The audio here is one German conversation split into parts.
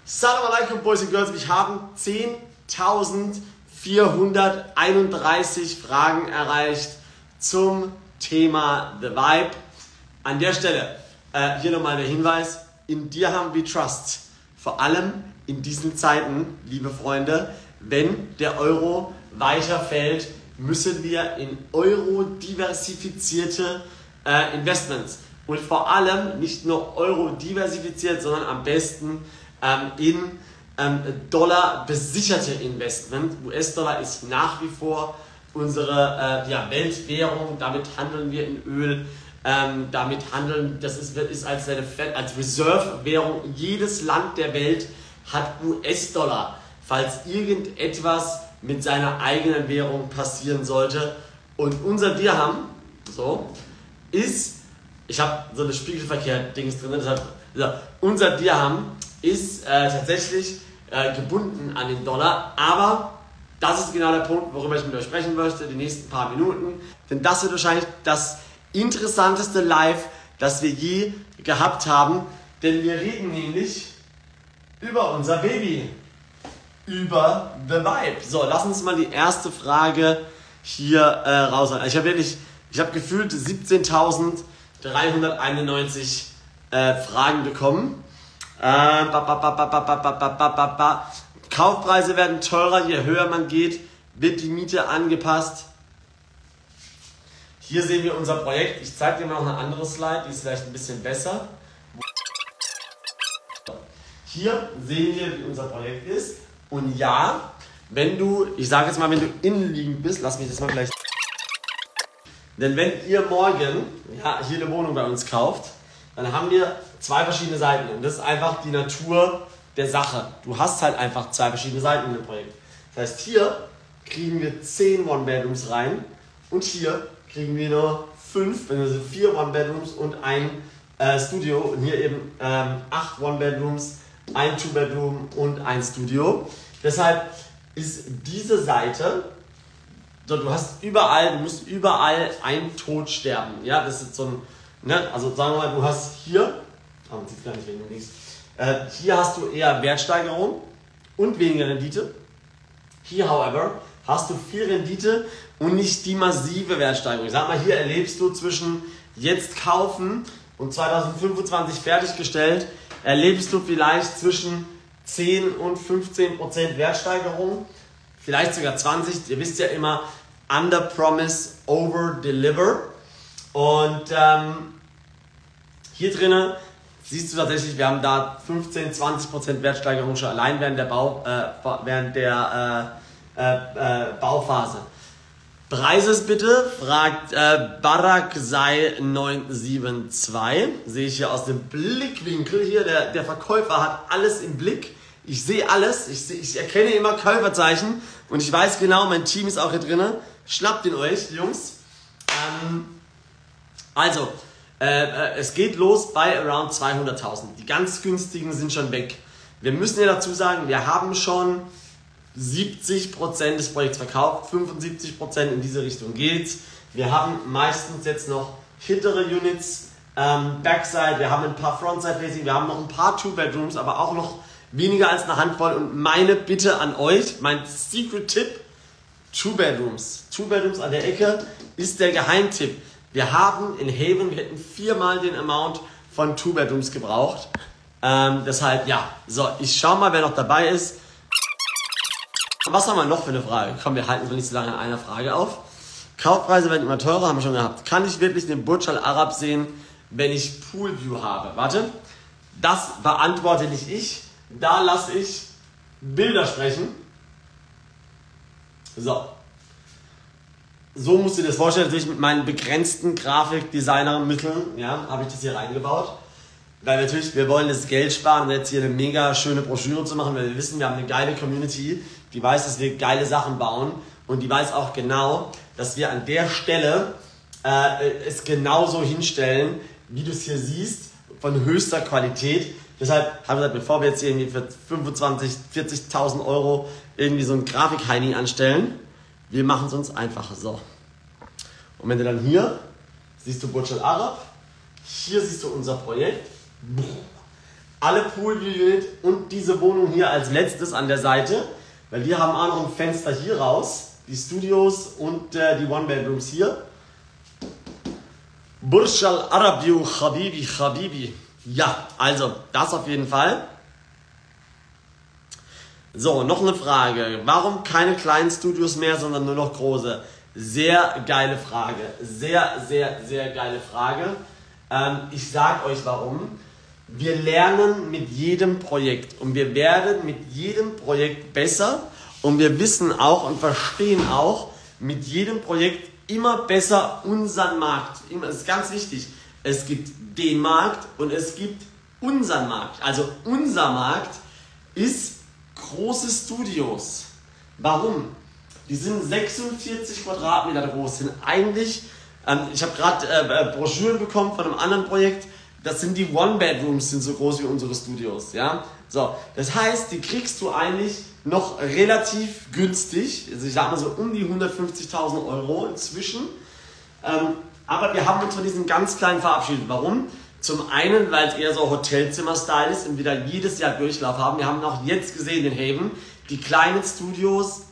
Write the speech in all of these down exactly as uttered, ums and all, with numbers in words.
Salam alaikum, Boys and Girls. Wir haben zehntausendvierhunderteinunddreißig Fragen erreicht zum Thema The Vibe. An der Stelle äh, hier nochmal der Hinweis: In dir haben wir Trust. Vor allem in diesen Zeiten, liebe Freunde, wenn der Euro weiter fällt, müssen wir in Euro diversifizierte äh, Investments und vor allem nicht nur Euro diversifiziert, sondern am besten ähm, in ähm, Dollar besicherte Investment. U S-Dollar ist nach wie vor unsere äh, ja, Weltwährung. Damit handeln wir in Öl. Ähm, damit handeln, das ist, ist als, eine, als Reserve-Währung. Jedes Land der Welt hat U S-Dollar, falls irgendetwas mit seiner eigenen Währung passieren sollte. Und unser Dirham, so, ist, ich habe so eine Spiegelverkehr-Dings drin, deshalb, so, unser Dirham ist äh, tatsächlich äh, gebunden an den Dollar, aber das ist genau der Punkt, worüber ich mit euch sprechen möchte, die nächsten paar Minuten. Denn das wird wahrscheinlich das interessanteste Live, das wir je gehabt haben, denn wir reden nämlich über unser Baby, über The Vibe. So, lass uns mal die erste Frage hier äh, rausholen. Ich habe wirklich, ich habe gefühlt siebzehntausenddreihunderteinundneunzig äh, Fragen bekommen. Äh, ba, ba, ba, ba, ba, ba, ba, ba, ba, ba. Kaufpreise werden teurer, je höher man geht, wird die Miete angepasst. Hier sehen wir unser Projekt. Ich zeige dir mal noch eine andere Slide, die ist vielleicht ein bisschen besser. Hier sehen wir, wie unser Projekt ist. Und ja, wenn du, ich sage jetzt mal, wenn du innenliegend bist, lass mich das mal gleich. Denn wenn ihr morgen ja, hier eine Wohnung bei uns kauft, dann haben wir zwei verschiedene Seiten. Und das ist einfach die Natur der Sache. Du hast halt einfach zwei verschiedene Seiten in dem Projekt. Das heißt, hier kriegen wir zehn One-Bedrooms rein und hier kriegen wir nur fünf, wenn wir vier One-Bedrooms und ein äh, Studio. Und hier eben ähm, acht One-Bedrooms, ein Two-Bedroom und ein Studio. Deshalb ist diese Seite, so, du hast überall, du musst überall ein Tod sterben. Ja, das ist so ein, ne, also sagen wir mal, du hast hier, oh, man sieht es gar nicht wegen dem Links, äh, hier hast du eher Wertsteigerung und weniger Rendite. Hier, however, hast du viel Rendite und nicht die massive Wertsteigerung. Ich sag mal, hier erlebst du zwischen jetzt kaufen und zweitausendfünfundzwanzig fertiggestellt, erlebst du vielleicht zwischen zehn und fünfzehn Prozent Wertsteigerung, vielleicht sogar zwanzig. Ihr wisst ja immer, under promise, over deliver. Und ähm, hier drinnen siehst du tatsächlich, wir haben da fünfzehn, zwanzig Prozent Wertsteigerung schon allein während der, Bau, äh, während der äh, äh, äh, Bauphase. Preises bitte, fragt äh, Baraksei neun sieben zwei. Sehe ich hier aus dem Blickwinkel hier, der, der Verkäufer hat alles im Blick. Ich sehe alles, ich, seh, ich erkenne immer Käuferzeichen und ich weiß genau, mein Team ist auch hier drin. Schnappt ihn euch, Jungs. Ähm, also, äh, äh, es geht los bei around zweihunderttausend. Die ganz günstigen sind schon weg. Wir müssen ja dazu sagen, wir haben schon siebzig Prozent des Projekts verkauft, fünfundsiebzig Prozent in diese Richtung geht's. Wir haben meistens jetzt noch hintere Units, ähm, Backside, wir haben ein paar Frontside-Facing, wir haben noch ein paar Two-Bedrooms, aber auch noch weniger als eine Handvoll. Und meine Bitte an euch, mein Secret-Tipp, Two-Bedrooms. Two-Bedrooms an der Ecke ist der Geheimtipp. Wir haben in Haven, wir hätten viermal den Amount von Two-Bedrooms gebraucht. Ähm, deshalb, ja, so, ich schau mal, wer noch dabei ist. Was haben wir noch für eine Frage? Komm, wir halten uns nicht so lange an einer Frage auf. Kaufpreise werden immer teurer, haben wir schon gehabt. Kann ich wirklich den Burj Al Arab sehen, wenn ich Poolview habe? Warte, das beantworte nicht ich. Da lasse ich Bilder sprechen. So. So musst du dir das vorstellen. Natürlich mit meinen begrenzten Grafikdesigner-Mitteln, ja, habe ich das hier reingebaut. Weil natürlich, wir wollen das Geld sparen und jetzt hier eine mega schöne Broschüre zu machen, weil wir wissen, wir haben eine geile Community, die weiß, dass wir geile Sachen bauen und die weiß auch genau, dass wir an der Stelle äh, es genauso hinstellen, wie du es hier siehst, von höchster Qualität. Deshalb haben wir gesagt, bevor wir jetzt hier irgendwie für fünfundzwanzigtausend, vierzigtausend Euro irgendwie so ein Grafik-Heini anstellen, wir machen es uns einfach so. Und wenn du dann hier siehst du Burj Al Arab, hier siehst du unser Projekt. alle Pool-Unit und diese Wohnung hier als letztes an der Seite, weil wir haben auch noch ein Fenster hier raus, die Studios und äh, die One-Bedrooms hier. Burj Al Arabiu, Habibi, Habibi. Ja, also das auf jeden Fall. So, noch eine Frage. Warum keine kleinen Studios mehr, sondern nur noch große? Sehr geile Frage. Sehr, sehr, sehr geile Frage. Ähm, ich sage euch warum. Wir lernen mit jedem Projekt und wir werden mit jedem Projekt besser und wir wissen auch und verstehen auch mit jedem Projekt immer besser unseren Markt. Das ist ganz wichtig. Es gibt den Markt und es gibt unseren Markt. Also unser Markt ist große Studios. Warum? Die sind sechsundvierzig Quadratmeter groß, sind eigentlich, ähm, ich habe gerade äh, Broschüren bekommen von einem anderen Projekt, das sind die One-Bedrooms, sind so groß wie unsere Studios. Ja? So, das heißt, die kriegst du eigentlich noch relativ günstig, also ich sag mal so um die hundertfünfzigtausend Euro inzwischen, ähm, aber wir haben uns von diesen ganz kleinen verabschiedet. Warum? Zum einen, weil es eher so Hotelzimmer-Style ist und wir da jedes Jahr Durchlauf haben. Wir haben auch jetzt gesehen in Haven, die kleinen Studios,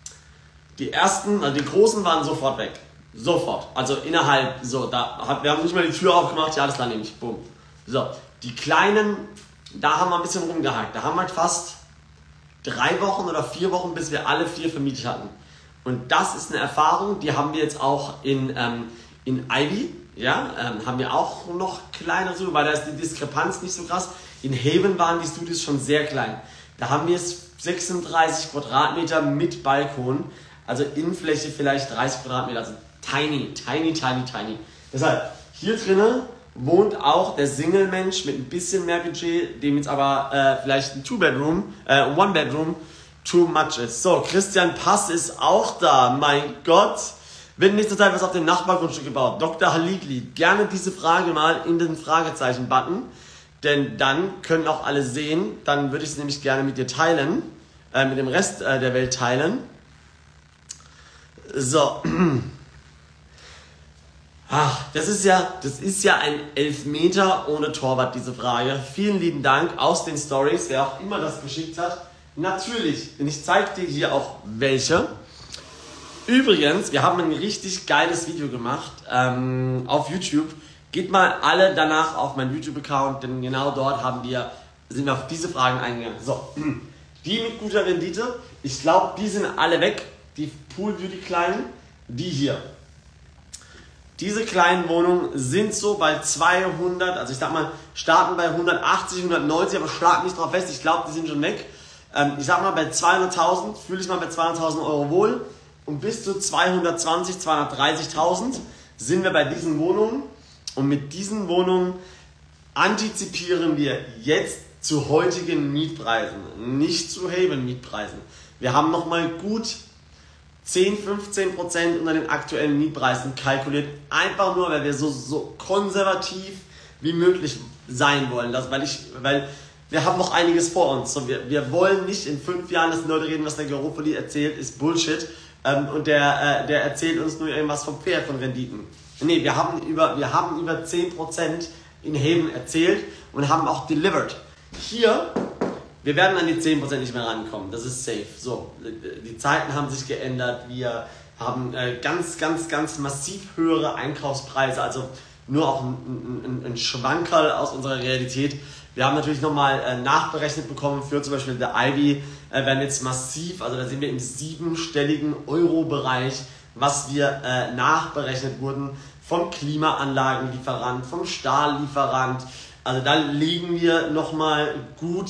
die ersten, also die großen waren sofort weg. Sofort. Also innerhalb, so, da hat, wir haben nicht mal die Tür aufgemacht, ja, das dann nehme ich, bumm. So, die kleinen, da haben wir ein bisschen rumgehakt. Da haben wir fast drei Wochen oder vier Wochen, bis wir alle vier vermietet hatten. Und das ist eine Erfahrung, die haben wir jetzt auch in, ähm, in Ivy, ja, ähm, haben wir auch noch kleinere Studios, weil da ist die Diskrepanz nicht so krass. In Haven waren die Studios schon sehr klein. Da haben wir es sechsunddreißig Quadratmeter mit Balkon, also Innenfläche vielleicht dreißig Quadratmeter, also tiny, tiny, tiny, tiny. Deshalb, hier drinnen wohnt auch der Single-Mensch mit ein bisschen mehr Budget, dem jetzt aber äh, vielleicht ein Two-Bedroom, äh, One-Bedroom too much ist. So, Christian Pass ist auch da, mein Gott. Wird in nächster Zeit was auf dem Nachbargrundstück gebaut? Doktor Haligli, gerne diese Frage mal in den Fragezeichen-Button, denn dann können auch alle sehen, dann würde ich es nämlich gerne mit dir teilen, äh, mit dem Rest äh, der Welt teilen. So. Ach, das ist ja, das ist ja ein Elfmeter ohne Torwart, diese Frage. Vielen lieben Dank aus den Stories, wer auch immer das geschickt hat. Natürlich, denn ich zeige dir hier auch welche. Übrigens, wir haben ein richtig geiles Video gemacht ähm, auf YouTube. Geht mal alle danach auf meinen YouTube-Account, denn genau dort haben wir, sind wir auf diese Fragen eingegangen. So, die mit guter Rendite, ich glaube, die sind alle weg. Die Pool Beauty kleinen, die hier. Diese kleinen Wohnungen sind so bei zweihundert, also ich sag mal, starten bei hundertachtzig, hundertneunzig, aber schlag nicht drauf fest, ich glaube, die sind schon weg. Ähm, ich sag mal, bei zweihunderttausend, fühle ich mal bei zweihunderttausend Euro wohl. Und bis zu zweihundertzwanzig, zweihundertdreißigtausend sind wir bei diesen Wohnungen. Und mit diesen Wohnungen antizipieren wir jetzt zu heutigen Mietpreisen, nicht zu Haven-Mietpreisen. Wir haben nochmal gut zehn, fünfzehn Prozent unter den aktuellen Mietpreisen kalkuliert. Einfach nur, weil wir so, so konservativ wie möglich sein wollen. Das, weil, ich, weil wir haben noch einiges vor uns. So, wir, wir wollen nicht in fünf Jahren, dass die Leute reden, was der Garofoli erzählt, ist Bullshit. Ähm, und der, äh, der erzählt uns nur irgendwas vom Pferd von Renditen. Nee, wir haben über, wir haben über zehn Prozent in Haven erzählt und haben auch delivered. Hier, wir werden an die zehn Prozent nicht mehr rankommen, das ist safe. So, die Zeiten haben sich geändert, wir haben äh, ganz, ganz, ganz massiv höhere Einkaufspreise, also nur auch ein, ein, ein Schwankerl aus unserer Realität. Wir haben natürlich nochmal äh, nachberechnet bekommen für zum Beispiel der Ivy, äh, werden jetzt massiv, also da sind wir im siebenstelligen Euro-Bereich, was wir äh, nachberechnet wurden vom Klimaanlagenlieferant, vom Stahllieferant. Also da liegen wir nochmal gut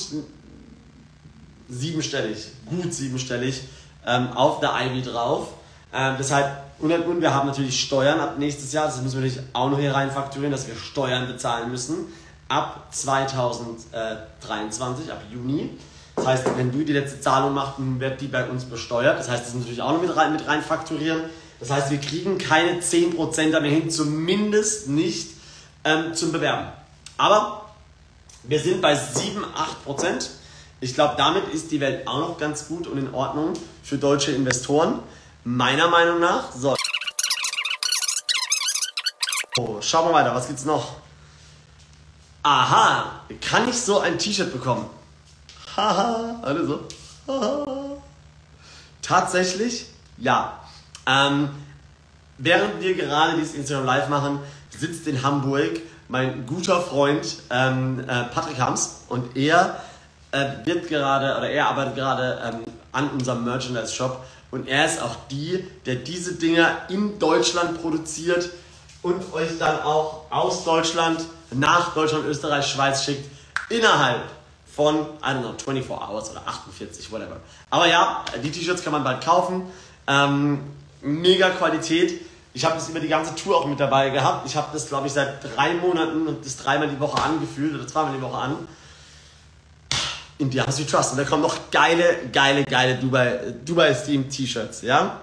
siebenstellig, gut siebenstellig ähm, auf der Ivy drauf. Ähm, deshalb, und, und wir haben natürlich Steuern ab nächstes Jahr, das müssen wir natürlich auch noch hier rein fakturieren, dass wir Steuern bezahlen müssen. Ab zweitausenddreiundzwanzig, ab Juni. Das heißt, wenn du die letzte Zahlung machst, wird die bei uns besteuert. Das heißt, das müssen wir natürlich auch noch mit rein, mit rein fakturieren. Das heißt, wir kriegen keine zehn Prozent mehr hin, zumindest nicht ähm, zum Bewerben. Aber wir sind bei sieben, acht Prozent. Ich glaube, damit ist die Welt auch noch ganz gut und in Ordnung für deutsche Investoren. Meiner Meinung nach. So. Oh, schauen wir weiter, was gibt's noch? aha, kann ich so ein T-Shirt bekommen? Haha, alle so. Haha. Tatsächlich, ja. Ähm, während wir gerade dieses Instagram Live machen, sitzt in Hamburg mein guter Freund ähm, äh, Patrick Hams und er äh, wird gerade, oder er arbeitet gerade ähm, an unserem Merchandise-Shop und er ist auch die, der diese Dinger in Deutschland produziert und euch dann auch aus Deutschland nach Deutschland, Österreich, Schweiz schickt, innerhalb von, I don't know, vierundzwanzig Hours oder achtundvierzig, whatever. Aber ja, die T-Shirts kann man bald kaufen. Ähm, mega Qualität. Ich habe das über die ganze Tour auch mit dabei gehabt. Ich habe das, glaube ich, seit drei Monaten und das dreimal die Woche angefühlt oder zweimal die Woche an. In dir hast du Trust. Und da kommen noch geile, geile, geile Dubai, Dubai-Themed T-Shirts, ja?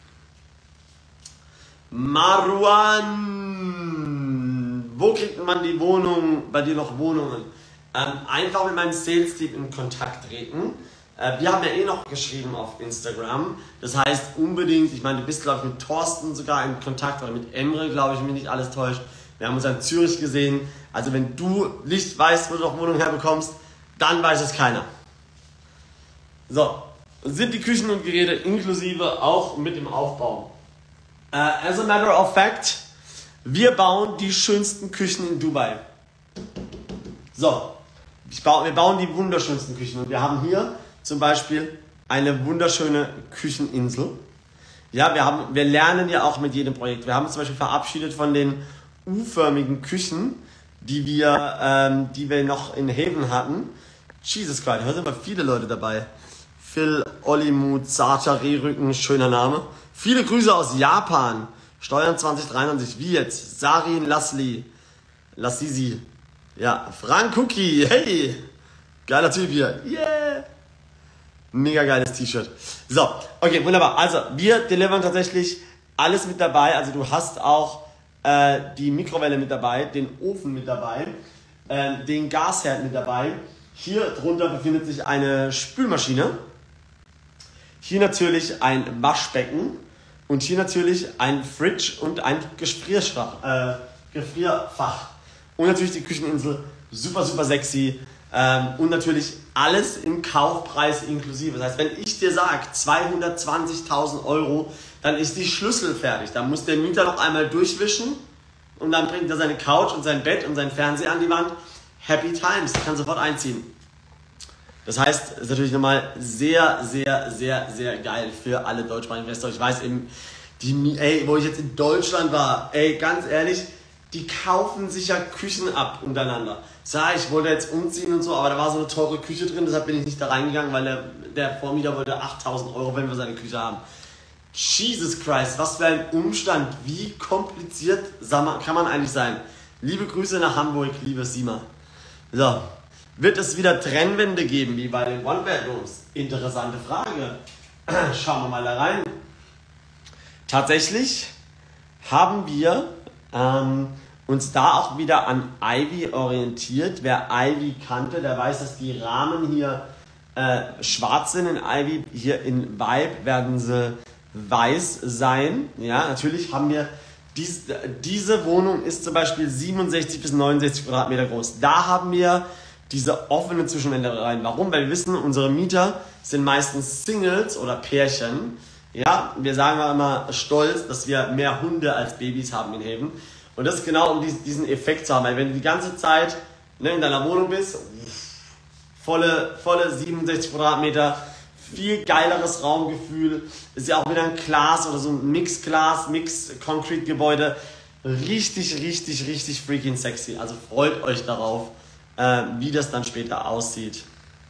Marwan, wo kriegt man die Wohnung, bei dir noch Wohnungen? Ähm, einfach mit meinem Sales-Team in Kontakt treten. Äh, wir haben ja eh noch geschrieben auf Instagram. Das heißt unbedingt, ich meine, du bist, glaube ich, mit Thorsten sogar in Kontakt oder mit Emre, glaube ich, wenn mich nicht alles täuscht. Wir haben uns in Zürich gesehen. Also wenn du nicht weißt, wo du noch Wohnungen herbekommst, dann weiß es keiner. So, sind die Küchen und Geräte inklusive auch mit dem Aufbau. Uh, as a matter of fact, wir bauen die schönsten Küchen in Dubai. So, ich baue, wir bauen die wunderschönsten Küchen und wir haben hier zum Beispiel eine wunderschöne Kücheninsel. Ja, wir, haben, wir lernen ja auch mit jedem Projekt. Wir haben uns zum Beispiel verabschiedet von den U-förmigen Küchen, die wir, ähm, die wir noch in Haven hatten. Jesus Christ, heute sind aber viele Leute dabei. Phil, Olimut, Sarta, Rehrücken, schöner Name. Viele Grüße aus Japan. Steuern zwanzig dreiundneunzig, wie jetzt? Sarin Lasli. Lassisi. Ja, Frank Cookie, hey. Geiler Typ hier. Yeah. Mega geiles T-Shirt. So, okay, wunderbar. Also, wir delivern tatsächlich alles mit dabei. Also, du hast auch äh, die Mikrowelle mit dabei, den Ofen mit dabei, äh, den Gasherd mit dabei. Hier drunter befindet sich eine Spülmaschine. Hier natürlich ein Waschbecken und hier natürlich ein Fridge und ein Gefrierfach. Äh, Gefrierfach. Und natürlich die Kücheninsel, super, super sexy. Ähm, und natürlich alles im Kaufpreis inklusive. Das heißt, wenn ich dir sage zweihundertzwanzigtausend Euro, dann ist die Schlüssel fertig. Dann muss der Mieter noch einmal durchwischen und dann bringt er seine Couch und sein Bett und sein Fernseher an die Wand. Happy Times, kann sofort einziehen. Das heißt, es ist natürlich nochmal sehr, sehr, sehr, sehr geil für alle deutschsprachigen Investoren. Ich weiß eben, die, ey, wo ich jetzt in Deutschland war, ey, ganz ehrlich, die kaufen sich ja Küchen ab untereinander. Sag, ich wollte jetzt umziehen und so, aber da war so eine teure Küche drin, deshalb bin ich nicht da reingegangen, weil der, der Vormieter wollte achttausend Euro, wenn wir seine Küche haben. Jesus Christ, was für ein Umstand, wie kompliziert kann man eigentlich sein? Liebe Grüße nach Hamburg, liebe Sima. So, wird es wieder Trennwände geben, wie bei den One-Bedrooms? Interessante Frage. Schauen wir mal da rein. Tatsächlich haben wir ähm, uns da auch wieder an Ivy orientiert. Wer Ivy kannte, der weiß, dass die Rahmen hier äh, schwarz sind in Ivy. Hier in Vibe werden sie weiß sein. Ja, natürlich haben wir dies, diese Wohnung ist zum Beispiel siebenundsechzig bis neunundsechzig Quadratmeter groß. Da haben wir diese offenen Zwischenwände rein. Warum? Weil wir wissen, unsere Mieter sind meistens Singles oder Pärchen. Ja, wir sagen auch immer stolz, dass wir mehr Hunde als Babys haben in Haven. Und das ist genau, um diesen Effekt zu haben. Weil wenn du die ganze Zeit ne, in deiner Wohnung bist, volle, volle siebenundsechzig Quadratmeter, viel geileres Raumgefühl, ist ja auch wieder ein Glas oder so ein Mix-Glas, Mix-Concrete-Gebäude. Richtig, richtig, richtig freaking sexy. Also freut euch darauf, äh, wie das dann später aussieht.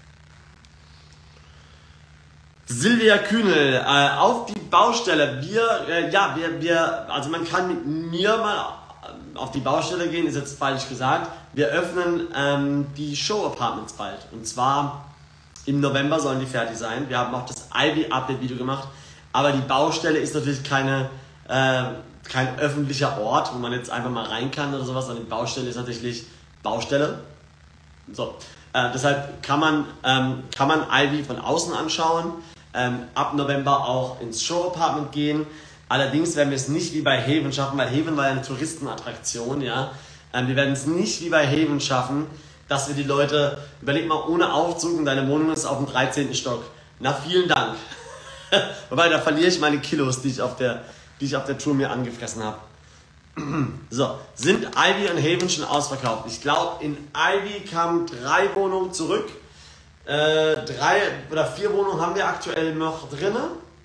Silvia Kühnel, äh, auf die Baustelle. Wir, äh, ja, wir, wir, also man kann mit mir mal auf die Baustelle gehen, ist jetzt falsch gesagt. Wir öffnen ähm, die Show Apartments bald. Und zwar im November sollen die fertig sein. Wir haben auch das Ivy-Update-Video gemacht. Aber die Baustelle ist natürlich keine, äh, kein öffentlicher Ort, wo man jetzt einfach mal rein kann oder sowas. Sondern die Baustelle ist tatsächlich Baustelle. So, äh, deshalb kann man, ähm, kann man Ivy von außen anschauen. Ähm, ab November auch ins Show Apartment gehen. Allerdings werden wir es nicht wie bei Haven schaffen, weil Haven war ja eine Touristenattraktion, ja. Ähm, wir werden es nicht wie bei Haven schaffen, dass wir die Leute, überleg mal, ohne Aufzug und deine Wohnung ist auf dem dreizehnten Stock. Na, vielen Dank. Wobei, da verliere ich meine Kilos, die ich auf der, die ich auf der Tour mir angefressen habe. So, sind Ivy und Haven schon ausverkauft? Ich glaube, in Ivy kamen drei Wohnungen zurück. Äh, drei oder vier Wohnungen haben wir aktuell noch drin.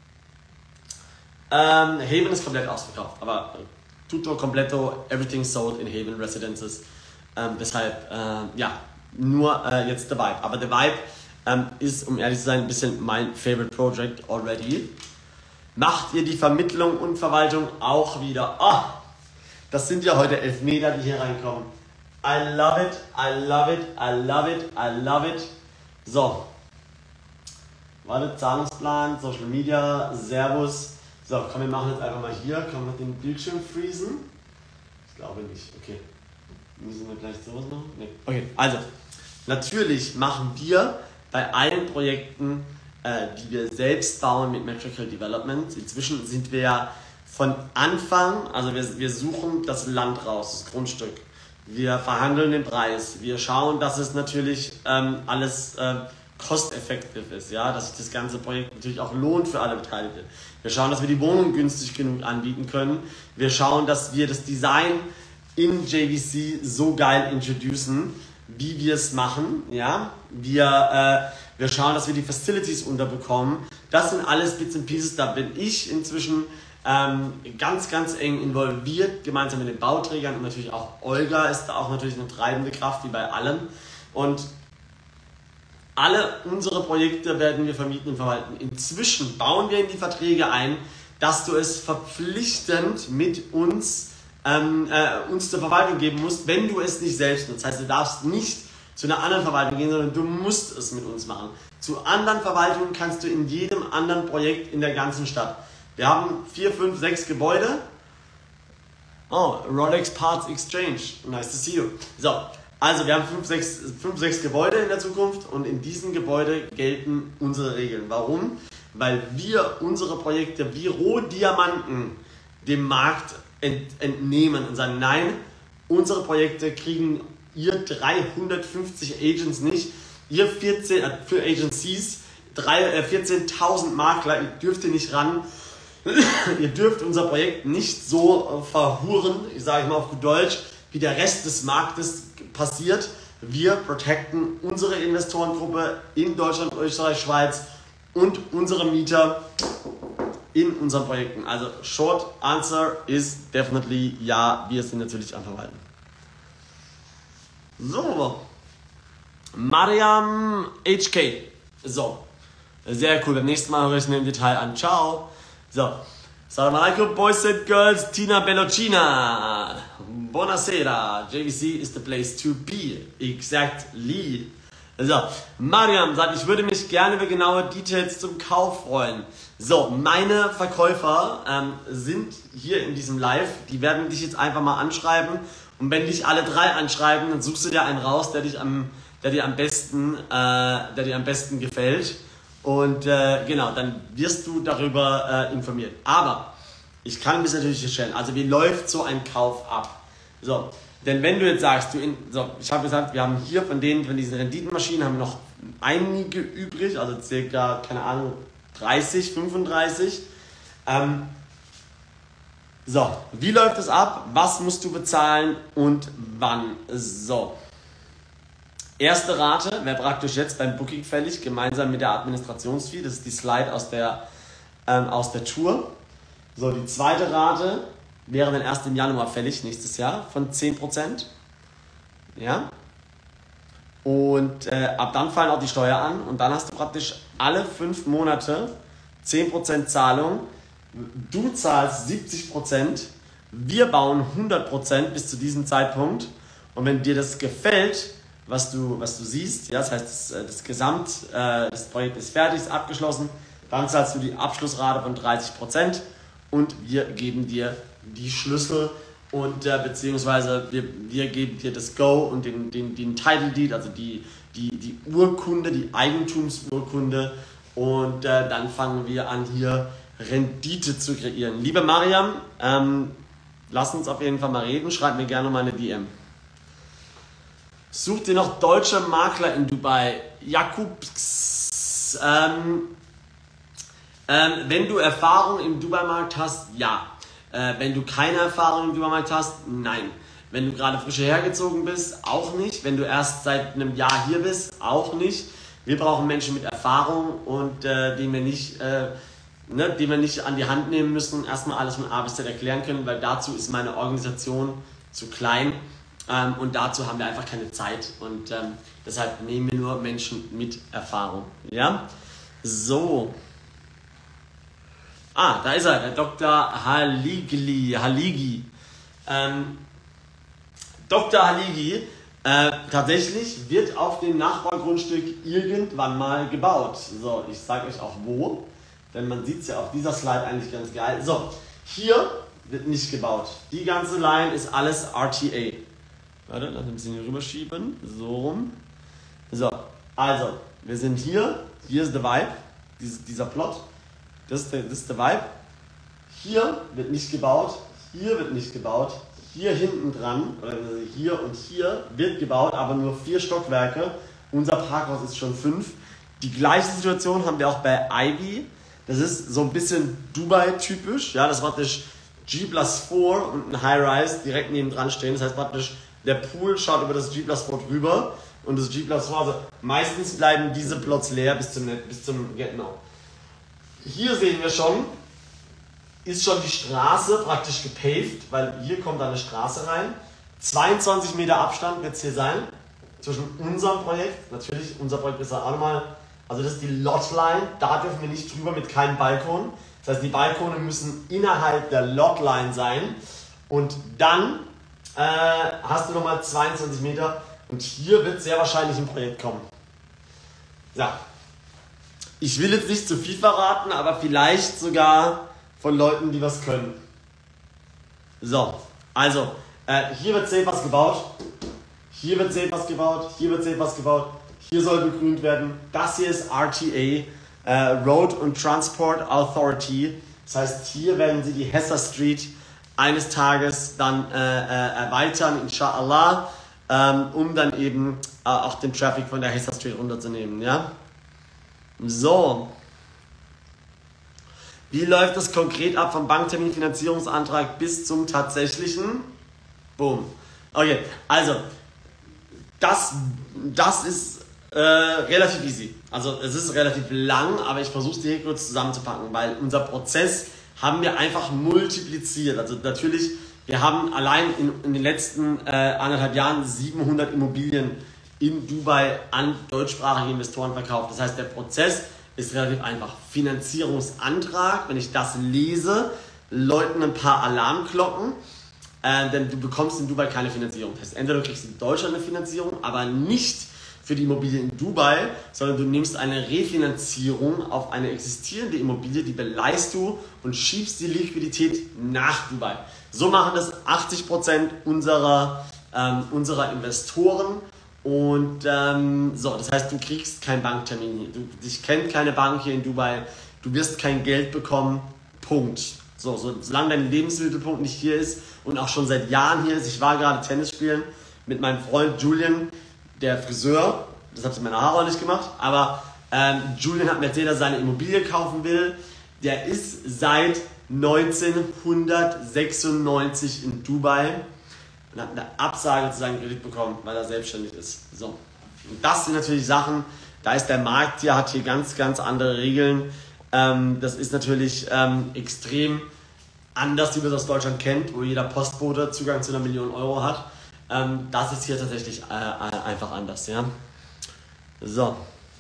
Ähm, Haven ist komplett ausverkauft, aber tutto completo, everything sold in Haven Residences. Ähm, deshalb, äh, ja, nur äh, jetzt The Vibe. Aber The Vibe ähm, ist, um ehrlich zu sein, ein bisschen mein favorite project already. Macht ihr die Vermittlung und Verwaltung auch wieder? Oh, das sind ja heute Elfmeter, die hier reinkommen. I love it, I love it, I love it, I love it. So. Warte, Zahlungsplan, Social Media, Servus. So, komm, wir machen jetzt einfach mal hier. Können wir den Bildschirm freezen? Ich glaube nicht. Okay. Müssen wir gleich sowas machen? Nee. Okay, also. Natürlich machen wir bei allen Projekten, äh, die wir selbst bauen mit Metrical Development. Inzwischen sind wir ja von Anfang, also wir, wir suchen das Land raus, das Grundstück. Wir verhandeln den Preis. Wir schauen, dass es natürlich ähm, alles äh, cost-effective ist, ja, dass sich das ganze Projekt natürlich auch lohnt für alle Beteiligten. Wir schauen, dass wir die Wohnung günstig genug anbieten können. Wir schauen, dass wir das Design in J V C so geil introducen, wie wir es machen, ja. Wir, äh, wir schauen, dass wir die Facilities unterbekommen. Das sind alles Bits and Pieces, da bin ich inzwischen Ähm, ganz, ganz eng involviert, gemeinsam mit den Bauträgern und natürlich auch Olga ist da auch natürlich eine treibende Kraft, wie bei allem. Und alle unsere Projekte werden wir vermieten und verwalten. Inzwischen bauen wir in die Verträge ein, dass du es verpflichtend mit uns, ähm, äh, uns zur Verwaltung geben musst, wenn du es nicht selbst nutzt. Das heißt, du darfst nicht zu einer anderen Verwaltung gehen, sondern du musst es mit uns machen. Zu anderen Verwaltungen kannst du in jedem anderen Projekt in der ganzen Stadt. Wir haben vier, fünf, sechs Gebäude. Oh, Rolex Parts Exchange. Nice to see you. So, also wir haben fünf, sechs, fünf, sechs Gebäude in der Zukunft und in diesen Gebäuden gelten unsere Regeln. Warum? Weil wir unsere Projekte wie Rohdiamanten dem Markt ent, entnehmen und sagen, nein, unsere Projekte kriegen ihr dreihundertfünfzig Agents nicht, ihr vierzehn, äh, für Agencies, äh, vierzehntausend Makler, ihr dürft ihr nicht ran. Ihr dürft unser Projekt nicht so verhuren, ich sage mal auf gut Deutsch, wie der Rest des Marktes passiert. Wir protecten unsere Investorengruppe in Deutschland, Österreich, Schweiz und unsere Mieter in unseren Projekten. Also short answer is definitely ja, wir sind natürlich am Verwalten. So, Mariam H K. So, sehr cool. Beim nächsten Mal höre ich es mir im Detail an. Ciao. So, Salam alaikum, boys and girls, Tina Bellocina. Buonasera, J V C is the place to be. Exactly. So, Mariam sagt, ich würde mich gerne über genaue Details zum Kauf freuen. So, meine Verkäufer ähm, sind hier in diesem Live, die werden dich jetzt einfach mal anschreiben. Und wenn dich alle drei anschreiben, dann suchst du dir einen raus, der dich am, der dir am besten, äh, der dir am besten gefällt. Und äh, genau, dann wirst du darüber äh, informiert. Aber ich kann es natürlich stellen. Also wie läuft so ein Kauf ab? So, denn wenn du jetzt sagst, du in, so, ich habe gesagt, wir haben hier von denen, von diesen Renditenmaschinen haben wir noch einige übrig, also circa, keine Ahnung, dreißig, fünfunddreißig. Ähm, so, wie läuft es ab? Was musst du bezahlen und wann? So. Erste Rate wäre praktisch jetzt beim Booking fällig, gemeinsam mit der Administrationsfee. Das ist die Slide aus der, ähm, aus der Tour. So, die zweite Rate wäre dann erst im Januar fällig, nächstes Jahr, von zehn Prozent. Ja. Und äh, ab dann fallen auch die Steuer an und dann hast du praktisch alle fünf Monate zehn Prozent Zahlung. Du zahlst siebzig Prozent, wir bauen hundert Prozent bis zu diesem Zeitpunkt. Und wenn dir das gefällt, was du, was du siehst, ja, das heißt, das, das Gesamt, äh, das Projekt ist fertig, ist abgeschlossen, dann zahlst du die Abschlussrate von dreißig Prozent und wir geben dir die Schlüssel und äh, beziehungsweise wir, wir geben dir das Go und den, den, den Title Deed, also die, die, die Urkunde, die Eigentumsurkunde und äh, dann fangen wir an, hier Rendite zu kreieren. Liebe Mariam, ähm, lass uns auf jeden Fall mal reden, schreib mir gerne mal eine D M. Such dir noch deutsche Makler in Dubai. Jakubs, ähm, ähm, wenn du Erfahrung im Dubai-Markt hast, ja. Äh, wenn du keine Erfahrung im Dubai-Markt hast, nein. Wenn du gerade frisch hergezogen bist, auch nicht. Wenn du erst seit einem Jahr hier bist, auch nicht. Wir brauchen Menschen mit Erfahrung und äh, die wir nicht, äh, ne, die wir nicht an die Hand nehmen müssen und erstmal alles von A bis Z erklären können, weil dazu ist meine Organisation zu klein ähm, und dazu haben wir einfach keine Zeit und ähm, deshalb nehmen wir nur Menschen mit Erfahrung. Ja? So. Ah, da ist er, der Doktor Haligli, Haligi. Ähm, Doktor Haligi, äh, tatsächlich wird auf dem Nachbargrundstück irgendwann mal gebaut. So, ich sage euch auch wo, denn man sieht es ja auf dieser Slide eigentlich ganz geil. So, hier wird nicht gebaut. Die ganze Line ist alles R T A. Warte, lass ein bisschen hier rüberschieben. So rum. So, also, wir sind hier. Hier ist der Vibe, Dies, dieser Plot. Das ist, der, das ist der Vibe. Hier wird nicht gebaut. Hier wird nicht gebaut. Hier hinten dran, oder hier und hier wird gebaut, aber nur vier Stockwerke. Unser Parkhaus ist schon fünf. Die gleiche Situation haben wir auch bei Ivy. Das ist so ein bisschen Dubai-typisch. Ja, das war praktisch G plus vier und ein High-Rise direkt neben dran stehen. Das heißt praktisch, der Pool schaut über das G plus vier drüber und das G plus vier, also meistens bleiben diese Plots leer bis zum, bis zum Get-No. Hier sehen wir schon, ist schon die Straße praktisch gepaved, weil hier kommt eine Straße rein. zweiundzwanzig Meter Abstand wird es hier sein zwischen unserem Projekt, natürlich unser Projekt ist auch nochmal, also das ist die Lotline, da dürfen wir nicht drüber mit keinem Balkon. Das heißt, die Balkone müssen innerhalb der Lotline sein und dann äh, hast du nochmal zweiundzwanzig Meter und hier wird sehr wahrscheinlich ein Projekt kommen. Ja, ich will jetzt nicht zu viel verraten, aber vielleicht sogar von Leuten, die was können. So, also, äh, hier wird safe was gebaut, hier wird safe was gebaut, hier wird safe was gebaut, hier soll begrünt werden. Das hier ist R T A, äh, Road and Transport Authority. Das heißt, hier werden sie die Hessa Street eines Tages dann äh, äh, erweitern, inshallah, ähm, um dann eben äh, auch den Traffic von der Hessa Street runterzunehmen. Ja? So. Wie läuft das konkret ab vom Banktermin, Finanzierungsantrag bis zum tatsächlichen? Boom. Okay, also das, das ist äh, relativ easy. Also es ist relativ lang, aber ich versuche es dir hier kurz zusammenzupacken, weil unser Prozess haben wir einfach multipliziert. Also natürlich, wir haben allein in, in den letzten äh, anderthalb Jahren siebenhundert Immobilien in Dubai an deutschsprachige Investoren verkauft. Das heißt, der Prozess ist relativ einfach. Finanzierungsantrag, wenn ich das lese, läuten ein paar Alarmglocken, äh, denn du bekommst in Dubai keine Finanzierung. Das heißt, entweder du kriegst in Deutschland eine Finanzierung, aber nicht für die Immobilie in Dubai, sondern du nimmst eine Refinanzierung auf eine existierende Immobilie, die beleihst du und schiebst die Liquidität nach Dubai. So machen das achtzig Prozent unserer, ähm, unserer Investoren. Und ähm, so, das heißt, du kriegst keinen Banktermin hier. Du, dich kennt keine Bank hier in Dubai. Du wirst kein Geld bekommen. Punkt. So, so, solange dein Lebensmittelpunkt nicht hier ist und auch schon seit Jahren hier ist. Ich war gerade Tennis spielen mit meinem Freund Julian, der Friseur. Das hat meine Haare auch nicht gemacht. Aber ähm, Julian hat mir erzählt, dass er seine Immobilie kaufen will. Der ist seit neunzehnhundertsechsundneunzig in Dubai. Und hat eine Absage zu seinem Kredit bekommen, weil er selbstständig ist. So. Und das sind natürlich Sachen, da ist der Markt hier, hat hier ganz, ganz andere Regeln. Ähm, das ist natürlich ähm, extrem anders, wie man das aus Deutschland kennt, wo jeder Postbote Zugang zu einer Million Euro hat. Ähm, das ist hier tatsächlich äh, einfach anders. Ja? So.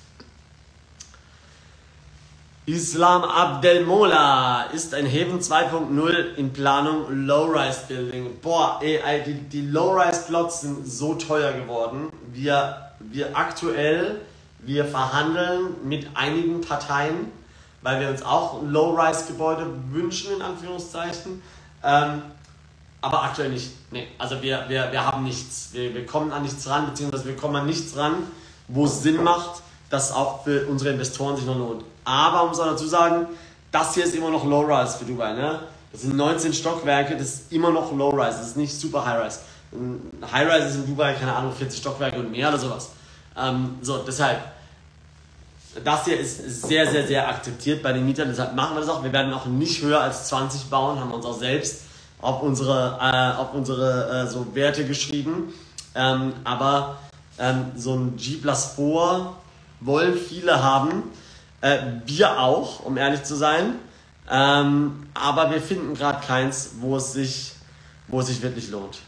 Islam Abdelmola ist ein Haven zwei Punkt null in Planung, Low-Rise Building. Boah, ey, die, die Low-Rise Plots sind so teuer geworden. Wir, wir aktuell, wir verhandeln mit einigen Parteien, weil wir uns auch ein Low-Rise Gebäude wünschen, in Anführungszeichen. Ähm, aber aktuell nicht. Nee, also wir, wir, wir haben nichts. Wir, wir kommen an nichts ran, beziehungsweise wir kommen an nichts ran, wo es Sinn macht, dass auch für unsere Investoren sich noch lohnt. Aber man muss auch dazu sagen, das hier ist immer noch Low-Rise für Dubai. Ne? Das sind neunzehn Stockwerke, das ist immer noch Low-Rise, das ist nicht super High-Rise. ein High-Rise ist in Dubai, keine Ahnung, vierzig Stockwerke und mehr oder sowas. Ähm, so, deshalb, das hier ist sehr, sehr, sehr akzeptiert bei den Mietern, deshalb machen wir das auch. Wir werden auch nicht höher als zwanzig bauen, haben wir uns auch selbst auf unsere, äh, auf unsere äh, so Werte geschrieben. Ähm, aber ähm, so ein G plus vier wollen viele haben, äh, wir auch, um ehrlich zu sein. Ähm, aber wir finden gerade keins, wo es sich, wo es sich wirklich lohnt.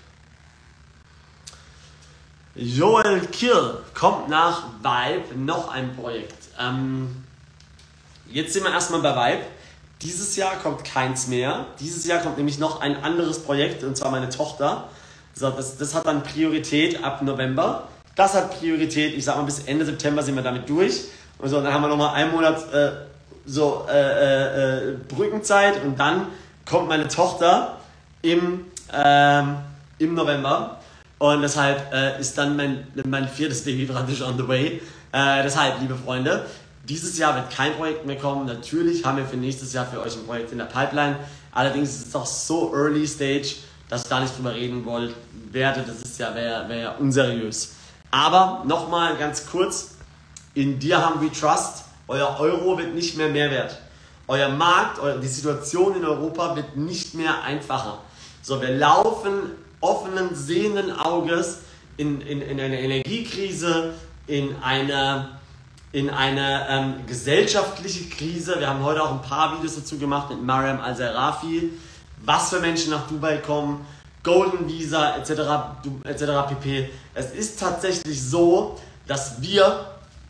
Joel Kill kommt nach Vibe, noch ein Projekt. Ähm, jetzt sind wir erstmal bei Vibe. Dieses Jahr kommt keins mehr. Dieses Jahr kommt nämlich noch ein anderes Projekt, und zwar meine Tochter. So, das, das hat dann Priorität ab November. Das hat Priorität, ich sag mal, bis Ende September sind wir damit durch. Und so, dann haben wir nochmal einen Monat äh, so äh, äh, Brückenzeit und dann kommt meine Tochter im, ähm, im November. Und deshalb äh, ist dann mein, mein viertes Baby praktisch on the way. Äh, deshalb, liebe Freunde, dieses Jahr wird kein Projekt mehr kommen. Natürlich haben wir für nächstes Jahr für euch ein Projekt in der Pipeline. Allerdings ist es doch so early stage, dass ich da nicht drüber reden wollte, werde. Das ist ja, wäre wär ja unseriös. Aber nochmal ganz kurz, in dir haben wir Trust. Euer Euro wird nicht mehr mehr wert. Euer Markt, die Situation in Europa wird nicht mehr einfacher. So, wir laufen offenen, sehenden Auges in, in, in eine Energiekrise, in eine, in eine ähm, gesellschaftliche Krise. Wir haben heute auch ein paar Videos dazu gemacht mit Mariam Al-Serafi, was für Menschen nach Dubai kommen, Golden Visa et cetera et cetera pp. Es ist tatsächlich so, dass wir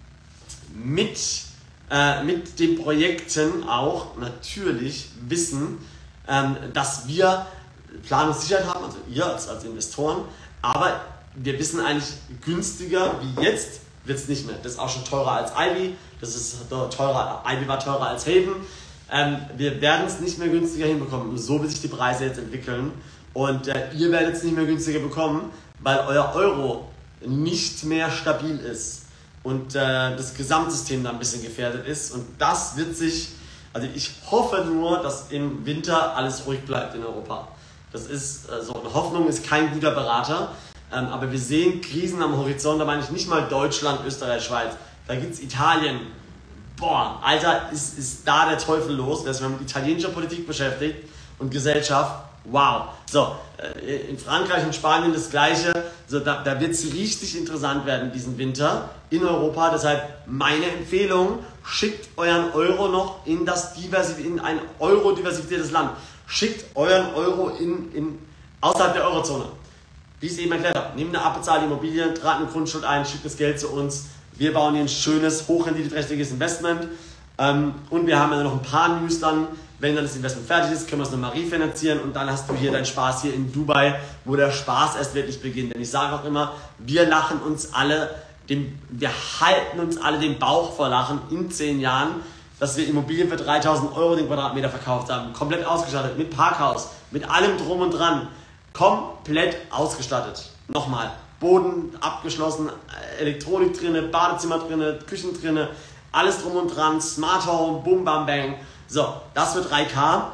mit, äh, mit den Projekten auch natürlich wissen, ähm, dass wir Planungssicherheit haben, also ihr als, als Investoren, aber wir wissen eigentlich, günstiger wie jetzt wird es nicht mehr. Das ist auch schon teurer als Ivy, das ist teurer, Ivy war teurer als Haven. Ähm, wir werden es nicht mehr günstiger hinbekommen, so wie sich die Preise jetzt entwickeln. Und äh, ihr werdet es nicht mehr günstiger bekommen, weil euer Euro nicht mehr stabil ist und äh, das Gesamtsystem da ein bisschen gefährdet ist. Und das wird sich, also ich hoffe nur, dass im Winter alles ruhig bleibt in Europa. Das ist äh, so, eine Hoffnung ist kein guter Berater, ähm, aber wir sehen Krisen am Horizont, da meine ich nicht mal Deutschland, Österreich, Schweiz, da gibt es Italien. Boah, Alter, ist, ist da der Teufel los, wer sich mal mit italienischer Politik beschäftigt und Gesellschaft, wow. So, äh, in Frankreich und Spanien das Gleiche, so, da, da wird es richtig interessant werden diesen Winter in Europa, deshalb meine Empfehlung, schickt euren Euro noch in, das Diversif- in ein Euro-diversifiziertes Land. Schickt euren Euro in, in, außerhalb der Eurozone. Wie ich es eben erklärt habe, nehmt eine abbezahlte Immobilie, tragt eine Grundschuld ein, schickt das Geld zu uns. Wir bauen hier ein schönes, hochrenditenträchtiges Investment. Ähm, und wir haben ja noch ein paar News dann. Wenn dann das Investment fertig ist, können wir es nochmal refinanzieren und dann hast du hier deinen Spaß hier in Dubai, wo der Spaß erst wirklich beginnt. Denn ich sage auch immer, wir lachen uns alle, dem, wir halten uns alle den Bauch vor Lachen in zehn Jahren, dass wir Immobilien für dreitausend Euro den Quadratmeter verkauft haben. Komplett ausgestattet, mit Parkhaus, mit allem drum und dran. Komplett ausgestattet. Nochmal, Boden abgeschlossen, Elektronik drinne, Badezimmer drinne, Küchen drinne, alles drum und dran, Smart Home, Boom, Bam, Bang. So, das für drei K.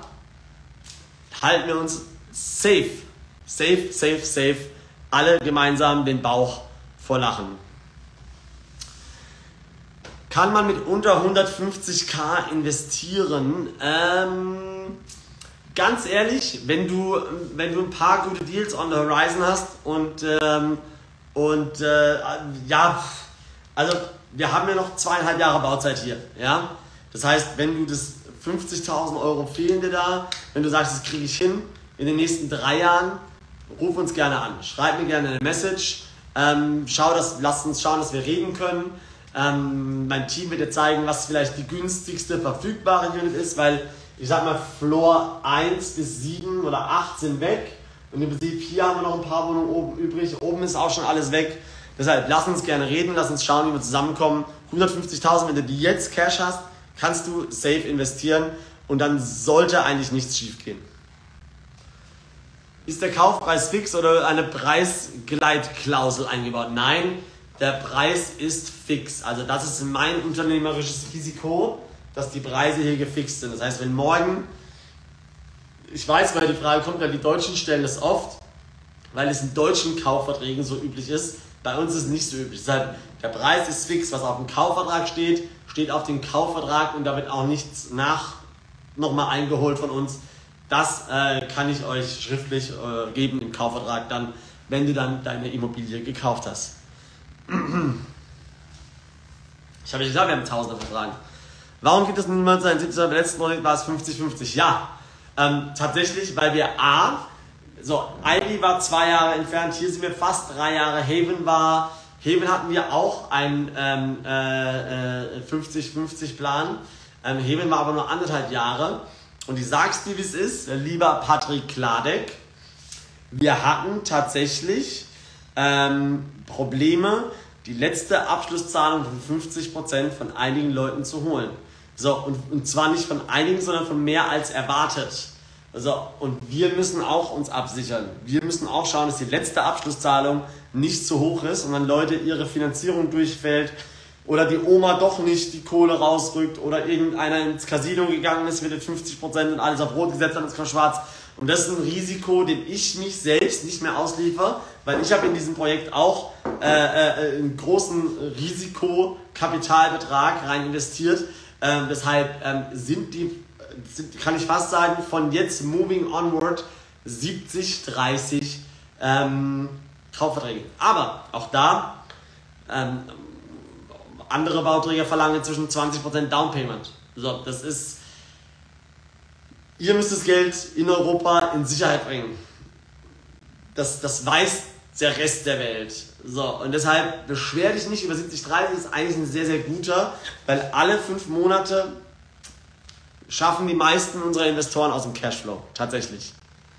Halten wir uns safe, safe, safe, safe, alle gemeinsam den Bauch vor Lachen. Kann man mit unter hundertfünfzig K investieren? Ähm, ganz ehrlich, wenn du, wenn du ein paar gute Deals on the horizon hast und, ähm, und äh, ja, also wir haben ja noch zweieinhalb Jahre Bauzeit hier. Ja? Das heißt, wenn du das fünfzigtausend Euro fehlen dir da, wenn du sagst, das kriege ich hin in den nächsten drei Jahren, ruf uns gerne an. Schreib mir gerne eine Message. Ähm, schau, dass, lass uns schauen, dass wir reden können. Ähm, mein Team wird dir zeigen, was vielleicht die günstigste verfügbare Unit ist, weil ich sag mal, Floor eins bis sieben oder acht sind weg und im Prinzip hier haben wir noch ein paar Wohnungen oben übrig, oben ist auch schon alles weg. Deshalb lass uns gerne reden, lass uns schauen, wie wir zusammenkommen. hundertfünfzigtausend, wenn du die jetzt Cash hast, kannst du safe investieren und dann sollte eigentlich nichts schief gehen. Ist der Kaufpreis fix oder eine Preisgleitklausel eingebaut? Nein, der Preis ist fix. Also das ist mein unternehmerisches Risiko, dass die Preise hier gefixt sind. Das heißt, wenn morgen, ich weiß, weil die Frage kommt, weil die Deutschen stellen das oft, weil es in deutschen Kaufverträgen so üblich ist. Bei uns ist es nicht so üblich. Deshalb, der Preis ist fix, was auf dem Kaufvertrag steht, steht auf dem Kaufvertrag und da wird auch nichts nach nochmal eingeholt von uns. Das äh, kann ich euch schriftlich äh, geben im Kaufvertrag dann, wenn du dann deine Immobilie gekauft hast. Ich habe ja gesagt, wir haben Tausender Vertragen. Warum gibt es niemals ein siebzig? Beim letzten Monat war es fünfzig fünfzig. Ja, ähm, tatsächlich, weil wir A, so, Ivy war zwei Jahre entfernt, hier sind wir fast drei Jahre, Haven war, Haven hatten wir auch einen ähm, äh, fünfzig fünfzig Plan, ähm, Haven war aber nur anderthalb Jahre und ich sag's dir, wie es ist, lieber Patrick Kladek, wir hatten tatsächlich ähm, Probleme, die letzte Abschlusszahlung von fünfzig Prozent von einigen Leuten zu holen. So, und, und zwar nicht von einigen, sondern von mehr als erwartet. So, und wir müssen auch uns absichern. Wir müssen auch schauen, dass die letzte Abschlusszahlung nicht zu hoch ist und dann Leute ihre Finanzierung durchfällt oder die Oma doch nicht die Kohle rausrückt oder irgendeiner ins Casino gegangen ist, wird fünfzig Prozent und alles auf Rot gesetzt hat und es kommt schwarz. Und das ist ein Risiko, dem ich mich selbst nicht mehr ausliefer, weil ich habe in diesem Projekt auch äh, äh, einen großen Risikokapitalbetrag rein investiert. Ähm, deshalb ähm, sind die, sind, kann ich fast sagen, von jetzt moving onward siebzig dreißig ähm, Kaufverträge. Aber auch da, ähm, andere Bauträger verlangen zwischen zwanzig Prozent Down Payment. So, das ist, ihr müsst das Geld in Europa in Sicherheit bringen. Das, das weiß der Rest der Welt. So, und deshalb beschwer dich nicht über siebzig dreißig, ist eigentlich ein sehr, sehr guter, weil alle fünf Monate schaffen die meisten unserer Investoren aus dem Cashflow. Tatsächlich.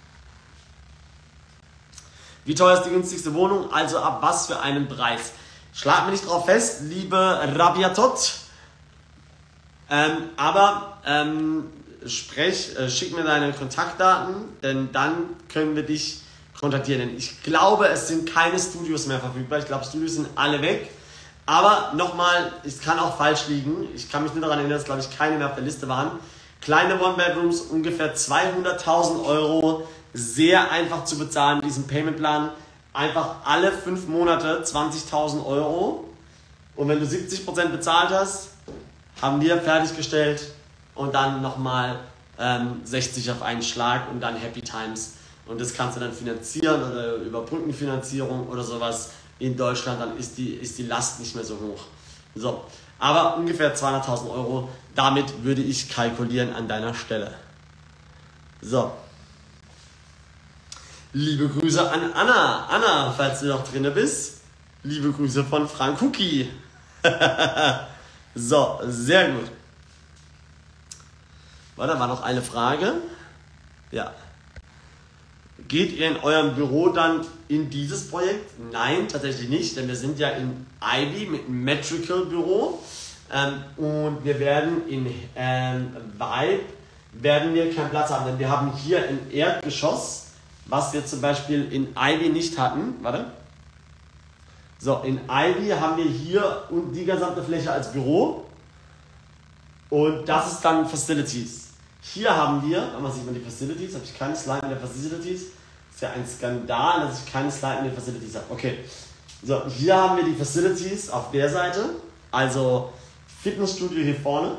Wie teuer ist die günstigste Wohnung? Also ab was für einen Preis? Schlag mir nicht drauf fest, liebe Rabiatot. Ähm, aber ähm, sprech, äh, schick mir deine Kontaktdaten, denn dann können wir dich kontaktieren. Denn ich glaube, es sind keine Studios mehr verfügbar. Ich glaube, Studios sind alle weg. Aber nochmal, es kann auch falsch liegen. Ich kann mich nur daran erinnern, dass, glaube ich, keine mehr auf der Liste waren. Kleine One-Bedrooms, ungefähr zweihunderttausend Euro. Sehr einfach zu bezahlen, diesen Paymentplan. Einfach alle fünf Monate zwanzigtausend Euro. Und wenn du siebzig Prozent bezahlt hast, haben wir fertiggestellt und dann nochmal ähm, sechzig auf einen Schlag und dann Happy Times. Und das kannst du dann finanzieren oder über Brückenfinanzierung oder sowas in Deutschland, dann ist die, ist die Last nicht mehr so hoch. So, aber ungefähr zweihunderttausend Euro, damit würde ich kalkulieren an deiner Stelle. So. Liebe Grüße an Anna. Anna, falls du noch drin bist. Liebe Grüße von Frank Hucki. So, sehr gut. Warte, war noch eine Frage. Ja. Geht ihr in eurem Büro dann in dieses Projekt? Nein, tatsächlich nicht, denn wir sind ja in Ivy mit einem Metrical Büro ähm, und wir werden in ähm, Vibe werden wir keinen Platz haben, denn wir haben hier ein Erdgeschoss, was wir zum Beispiel in Ivy nicht hatten. Warte. So, in Ivy haben wir hier und die gesamte Fläche als Büro und das ist dann Facilities. Hier haben wir, wenn man sieht man die Facilities, habe ich keine Slide in der Facilities. Ist ja ein Skandal, dass ich keine Slide in der Facilities habe. Okay, so, hier haben wir die Facilities auf der Seite, also Fitnessstudio hier vorne,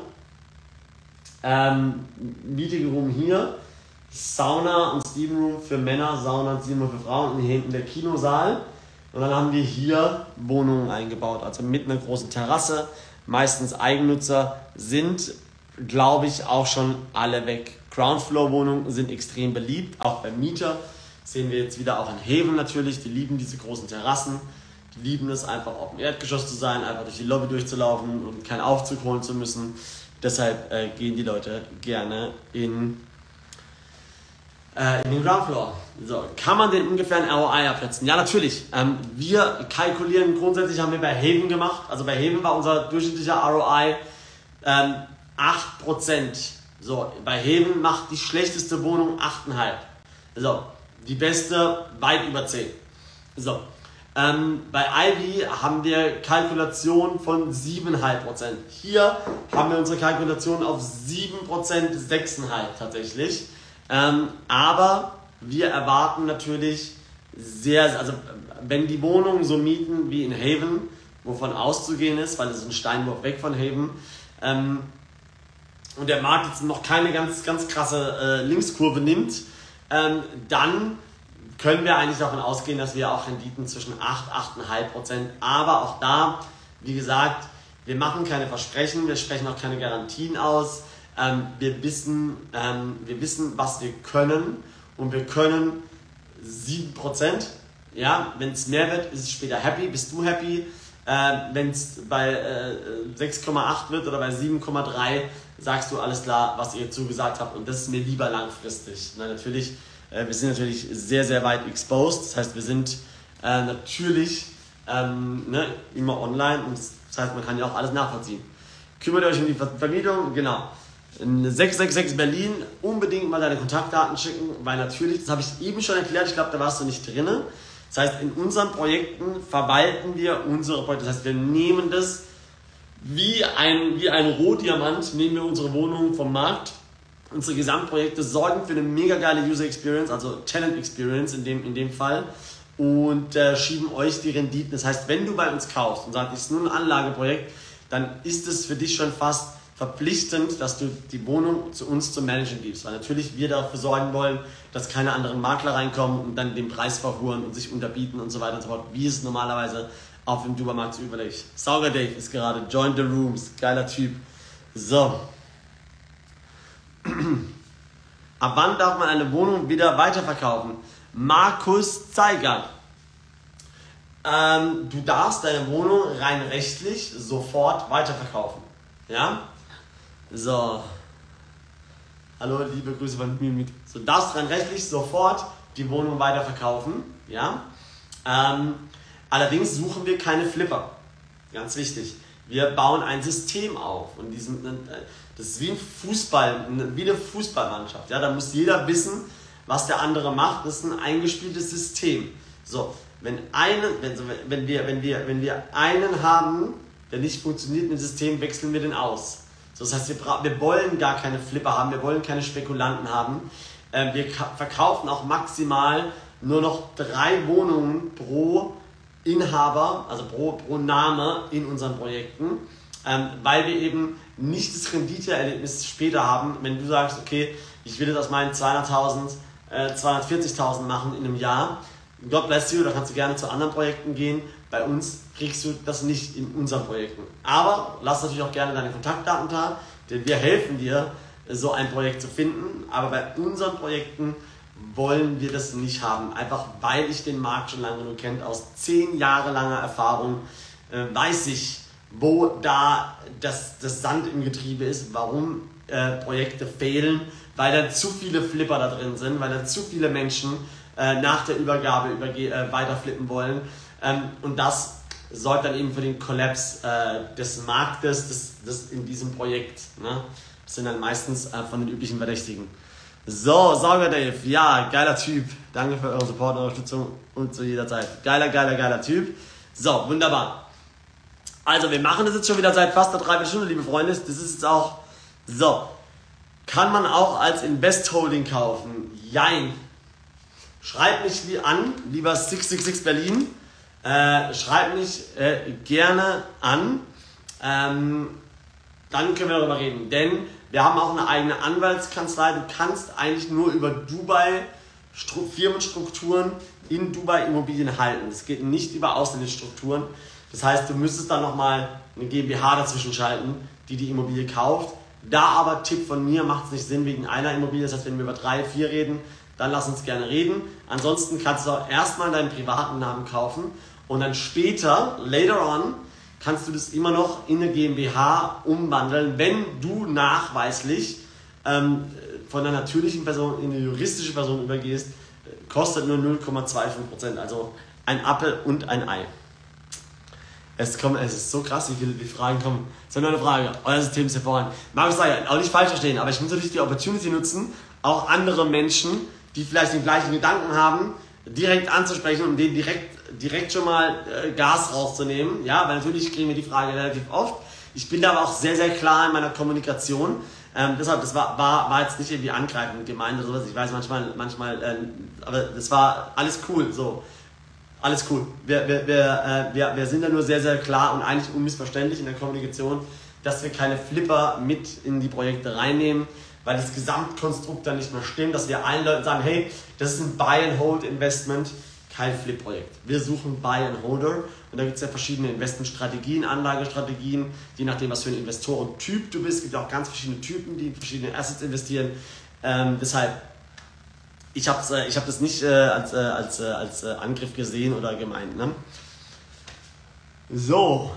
ähm, Meeting Room hier, Sauna und Steam Room für Männer, Sauna und Steam Room für Frauen und hier hinten der Kinosaal. Und dann haben wir hier Wohnungen eingebaut, also mit einer großen Terrasse, meistens Eigennutzer, sind, glaube ich, auch schon alle weg. Ground-Floor-Wohnungen sind extrem beliebt, auch beim Mieter. Sehen wir jetzt wieder auch in Haven natürlich, die lieben diese großen Terrassen. Die lieben es einfach auf dem Erdgeschoss zu sein, einfach durch die Lobby durchzulaufen und keinen Aufzug holen zu müssen. Deshalb äh, gehen die Leute gerne in, äh, in den Ground Floor. So, kann man den ungefähren R O I abschätzen? Ja, natürlich. Ähm, wir kalkulieren grundsätzlich, haben wir bei Haven gemacht. Also bei Haven war unser durchschnittlicher R O I ähm, acht Prozent. So, bei Haven macht die schlechteste Wohnung acht Komma fünf. So, die beste weit über zehn. So, ähm, bei Ivy haben wir Kalkulation von sieben Komma fünf Prozent. Hier haben wir unsere Kalkulation auf sieben Prozent, sechs Komma fünf tatsächlich. Ähm, aber wir erwarten natürlich sehr, also wenn die Wohnungen so mieten wie in Haven, wovon auszugehen ist, weil es ist ein Steinwurf weg von Haven, ähm, und der Markt jetzt noch keine ganz, ganz krasse äh, Linkskurve nimmt, ähm, dann können wir eigentlich davon ausgehen, dass wir auch Renditen zwischen acht, acht Komma fünf Prozent, aber auch da, wie gesagt, wir machen keine Versprechen, wir sprechen auch keine Garantien aus, ähm, wir, wissen, ähm, wir wissen, was wir können, und wir können sieben Prozent, ja, wenn es mehr wird, ist es später happy, bist du happy, äh, wenn es bei äh, sechs Komma acht wird oder bei sieben Komma drei, sagst du alles klar, was ihr zugesagt habt, und das ist mir lieber langfristig. Na, natürlich, äh, wir sind natürlich sehr, sehr weit exposed, das heißt, wir sind äh, natürlich ähm, ne, immer online, und das heißt, man kann ja auch alles nachvollziehen. Kümmert euch um die Vermietung, genau. In sechs sechs sechs Berlin, unbedingt mal deine Kontaktdaten schicken, weil natürlich, das habe ich eben schon erklärt, ich glaube, da warst du nicht drin. Das heißt, in unseren Projekten verwalten wir unsere Projekte, das heißt, wir nehmen das wie ein, wie ein Rohdiamant, nehmen wir unsere Wohnungen vom Markt. Unsere Gesamtprojekte sorgen für eine mega geile User Experience, also Tenant Experience in dem, in dem Fall, und äh, schieben euch die Renditen. Das heißt, wenn du bei uns kaufst und sagst, es ist nur ein Anlageprojekt, dann ist es für dich schon fast verpflichtend, dass du die Wohnung zu uns zum Managen gibst. Weil natürlich wir dafür sorgen wollen, dass keine anderen Makler reinkommen und dann den Preis verhuren und sich unterbieten und so weiter und so fort, wie es normalerweise auf dem Dubai-Markt so üblich ist. Sauger Dave ist gerade, join the rooms, geiler Typ. So. Ab wann darf man eine Wohnung wieder weiterverkaufen? Markus Zeigert. Ähm, du darfst deine Wohnung rein rechtlich sofort weiterverkaufen. Ja? So. Hallo, liebe Grüße von mir. So, du darfst rein rechtlich sofort die Wohnung weiterverkaufen. Ja? Ähm, allerdings suchen wir keine Flipper. Ganz wichtig. Wir bauen ein System auf. Und diesen, das ist wie ein Fußball, wie eine Fußballmannschaft. Ja? Da muss jeder wissen, was der andere macht. Das ist ein eingespieltes System. So, wenn, eine, wenn, wenn, wir, wenn, wir, wenn wir einen haben, der nicht funktioniert im System, wechseln wir den aus. So, das heißt, wir, wir wollen gar keine Flipper haben, wir wollen keine Spekulanten haben. Äh, wir verkaufen auch maximal nur noch drei Wohnungen pro Inhaber, also pro, pro Name in unseren Projekten, ähm, weil wir eben nicht das Renditeerlebnis später haben, wenn du sagst, okay, ich will jetzt aus meinen zweihunderttausend, äh, zweihundertvierzigtausend machen in einem Jahr. God bless you, da kannst du gerne zu anderen Projekten gehen. Bei uns kriegst du das nicht in unseren Projekten. Aber lass natürlich auch gerne deine Kontaktdaten da, denn wir helfen dir, so ein Projekt zu finden. Aber bei unseren Projekten wollen wir das nicht haben. Einfach weil ich den Markt schon lange genug kenne. Aus zehn Jahre langer Erfahrung äh, weiß ich, wo da das, das Sand im Getriebe ist, warum äh, Projekte fehlen, weil da zu viele Flipper da drin sind, weil da zu viele Menschen äh, nach der Übergabe überge- äh, weiterflippen wollen. Ähm, und das sorgt dann eben für den Kollaps äh, des Marktes des, des in diesem Projekt. Ne? Das sind dann meistens äh, von den üblichen Verdächtigen. So, Sauger Dave, ja, geiler Typ. Danke für eure Support und Unterstützung und zu jeder Zeit. Geiler, geiler, geiler Typ. So, wunderbar. Also, wir machen das jetzt schon wieder seit fast einer Dreiviertelstunde, liebe Freunde. Das ist jetzt auch, so. Kann man auch als Invest Holding kaufen? Jein. Schreibt mich an, lieber sechs sechs sechs Berlin. Äh, schreibt mich äh, gerne an. Ähm, dann können wir darüber reden. Denn wir haben auch eine eigene Anwaltskanzlei. Du kannst eigentlich nur über Dubai Firmenstrukturen in Dubai Immobilien halten. Es geht nicht über ausländische Strukturen. Das heißt, du müsstest dann nochmal eine GmbH dazwischen schalten, die die Immobilie kauft. Da aber, Tipp von mir, macht es nicht Sinn wegen einer Immobilie. Das heißt, wenn wir über drei, vier reden, dann lass uns gerne reden. Ansonsten kannst du auch erstmal deinen privaten Namen kaufen und dann später, later on, kannst du das immer noch in eine GmbH umwandeln, wenn du nachweislich ähm, von einer natürlichen Person in eine juristische Person übergehst. Kostet nur null Komma fünfundzwanzig Prozent, also ein Apfel und ein Ei. Es, kommt, es ist so krass, wie viele die Fragen kommen. Das ist nur eine Frage. Euer System ist hervorragend. Markus Zeigert, auch nicht falsch verstehen, aber ich muss natürlich die Opportunity nutzen, auch andere Menschen, die vielleicht den gleichen Gedanken haben, direkt anzusprechen und denen direkt, direkt schon mal äh, Gas rauszunehmen. Ja, weil natürlich kriegen wir die Frage relativ oft. Ich bin da aber auch sehr, sehr klar in meiner Kommunikation. Ähm, deshalb, das war, war, war jetzt nicht irgendwie angreifend gemeint oder sowas. Ich weiß manchmal, manchmal, äh, aber das war alles cool, so. Alles cool. Wir, wir, wir, äh, wir, wir sind da nur sehr, sehr klar und eigentlich unmissverständlich in der Kommunikation, dass wir keine Flipper mit in die Projekte reinnehmen, weil das Gesamtkonstrukt dann nicht mehr stimmt, dass wir allen Leuten sagen, hey, das ist ein Buy-and-Hold-Investment, kein Flip-Projekt. Wir suchen Buy-and-Holder und da gibt es ja verschiedene Investmentstrategien, Anlagestrategien, je nachdem, was für ein Investorentyp du bist. Es gibt ja auch ganz verschiedene Typen, die in verschiedene Assets investieren. Ähm, deshalb, ich habe äh, ich hab das nicht äh, als, äh, als, äh, als äh, Angriff gesehen oder gemeint. Ne? So,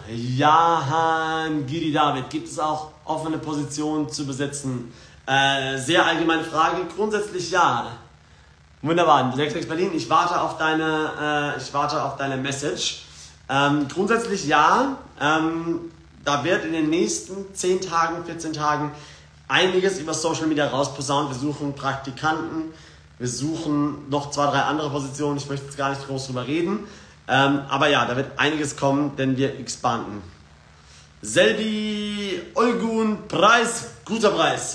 Jahan Giri David, gibt es auch offene Positionen zu besetzen? Äh, sehr allgemeine Frage, grundsätzlich ja. Wunderbar, Electrix Berlin, ich warte auf deine, äh, ich warte auf deine Message. Ähm, grundsätzlich ja, ähm, da wird in den nächsten zehn Tagen, vierzehn Tagen einiges über Social Media rausposaunt. Wir suchen Praktikanten, wir suchen noch zwei, drei andere Positionen, ich möchte jetzt gar nicht groß drüber reden. Ähm, aber ja, da wird einiges kommen, denn wir expanden. Selbi Olgun, Preis, guter Preis.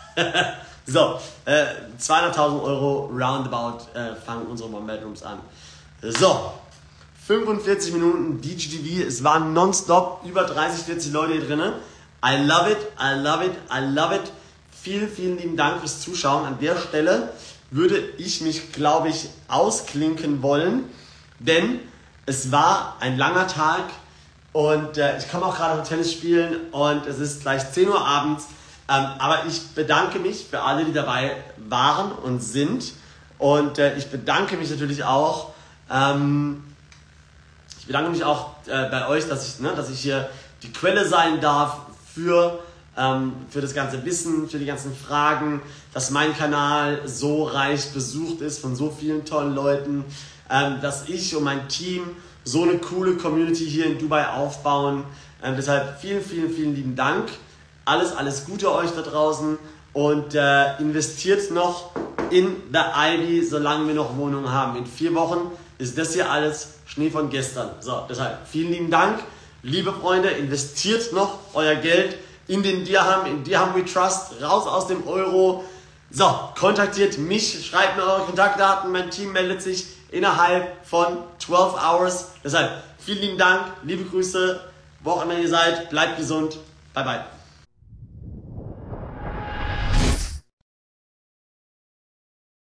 So, äh, zweihunderttausend Euro roundabout äh, fangen unsere One-Bedrooms an. So, fünfundvierzig Minuten D G T V, es waren nonstop über dreißig, vierzig Leute hier drin. I love it, I love it, I love it. Vielen, vielen lieben Dank fürs Zuschauen. An der Stelle würde ich mich, glaube ich, ausklinken wollen, denn es war ein langer Tag und äh, ich komme auch gerade noch Tennis spielen und es ist gleich zehn Uhr abends. Ähm, aber ich bedanke mich für alle, die dabei waren und sind. Und äh, ich bedanke mich natürlich auch, ähm, ich bedanke mich auch äh, bei euch, dass ich, ne, dass ich hier die Quelle sein darf für, ähm, für das ganze Wissen, für die ganzen Fragen, dass mein Kanal so reich besucht ist von so vielen tollen Leuten, ähm, dass ich und mein Team so eine coole Community hier in Dubai aufbauen. Ähm, deshalb vielen, vielen, vielen lieben Dank. Alles, alles Gute euch da draußen und äh, investiert noch in der Ivy, solange wir noch Wohnungen haben. In vier Wochen ist das hier alles Schnee von gestern. So, deshalb vielen lieben Dank. Liebe Freunde, investiert noch euer Geld in den Dirham, in Dirham We Trust, raus aus dem Euro. So, kontaktiert mich, schreibt mir eure Kontaktdaten, mein Team meldet sich innerhalb von zwölf Hours. Deshalb vielen lieben Dank, liebe Grüße, wo auch immer ihr seid, bleibt gesund, bye bye.